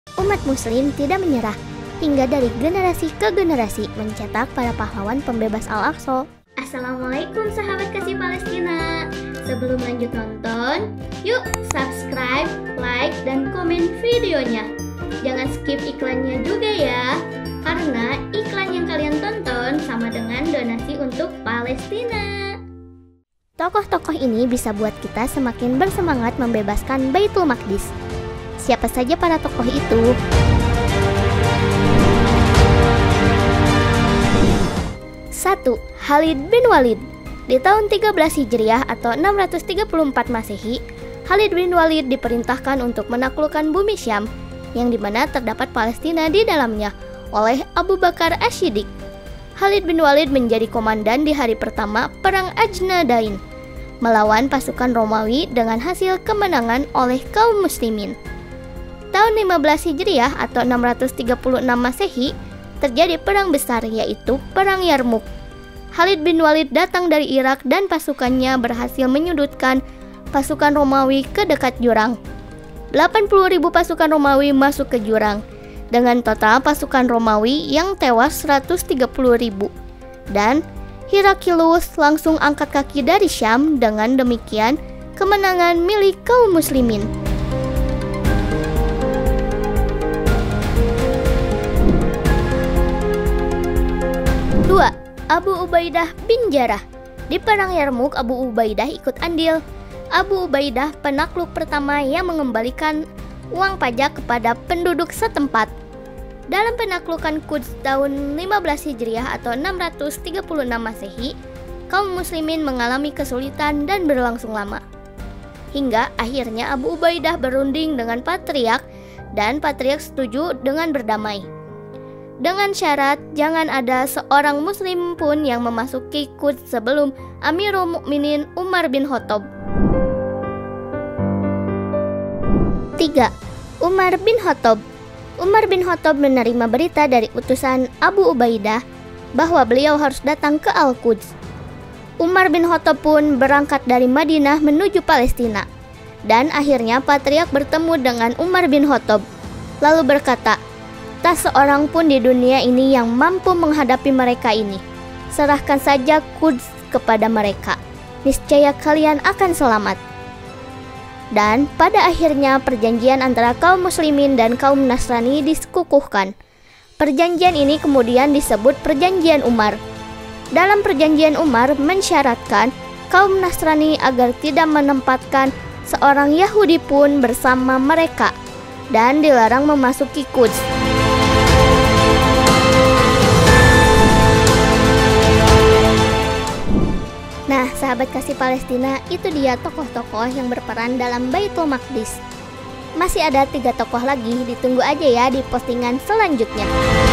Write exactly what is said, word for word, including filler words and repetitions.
Umat muslim tidak menyerah, hingga dari generasi ke generasi mencetak para pahlawan pembebas Al-Aqsa. Assalamualaikum sahabat kasih Palestina. Sebelum lanjut nonton, yuk subscribe, like, dan komen videonya. Jangan skip iklannya juga ya, karena iklan yang kalian tonton sama dengan donasi untuk Palestina. Tokoh-tokoh ini bisa buat kita semakin bersemangat membebaskan Baitul Maqdis. Siapa saja para tokoh itu? satu. Khalid bin Walid. Di tahun tiga belas Hijriah atau enam ratus tiga puluh empat Masehi, Khalid bin Walid diperintahkan untuk menaklukkan bumi Syam, yang dimana terdapat Palestina di dalamnya, oleh Abu Bakar Asy-Syiddiq. Khalid bin Walid menjadi komandan di hari pertama Perang Ajnadain, melawan pasukan Romawi dengan hasil kemenangan oleh kaum muslimin. Tahun lima belas Hijriah atau enam ratus tiga puluh enam Masehi, terjadi perang besar yaitu Perang Yarmuk. Khalid bin Walid datang dari Irak dan pasukannya berhasil menyudutkan pasukan Romawi ke dekat jurang. delapan puluh ribu pasukan Romawi masuk ke jurang, dengan total pasukan Romawi yang tewas seratus tiga puluh ribu. Dan Heraklius langsung angkat kaki dari Syam. Dengan demikian, kemenangan milik kaum muslimin. dua. Abu Ubaidah bin Jarrah. Di Perang Yarmuk, Abu Ubaidah ikut andil. Abu Ubaidah penakluk pertama yang mengembalikan uang pajak kepada penduduk setempat. Dalam penaklukan Quds tahun lima belas Hijriah atau enam ratus tiga puluh enam Masehi, kaum muslimin mengalami kesulitan dan berlangsung lama. Hingga akhirnya Abu Ubaidah berunding dengan Patriark, dan Patriark setuju dengan berdamai. Dengan syarat jangan ada seorang muslim pun yang memasuki Quds sebelum Amirul Mukminin Umar bin Khattab. tiga. Umar bin Khattab. Umar bin Khattab menerima berita dari utusan Abu Ubaidah bahwa beliau harus datang ke Al-Quds. Umar bin Khattab pun berangkat dari Madinah menuju Palestina. Dan akhirnya Patriark bertemu dengan Umar bin Khattab, lalu berkata, "Tak seorang pun di dunia ini yang mampu menghadapi mereka ini. Serahkan saja Quds kepada mereka. Niscaya kalian akan selamat." Dan pada akhirnya perjanjian antara kaum muslimin dan kaum Nasrani dikukuhkan. Perjanjian ini kemudian disebut Perjanjian Umar. Dalam Perjanjian Umar mensyaratkan kaum Nasrani agar tidak menempatkan seorang Yahudi pun bersama mereka dan dilarang memasuki Quds. Nah, sahabat kasih Palestina, itu dia tokoh-tokoh yang berperan dalam Baitul Maqdis. Masih ada tiga tokoh lagi, ditunggu aja ya di postingan selanjutnya.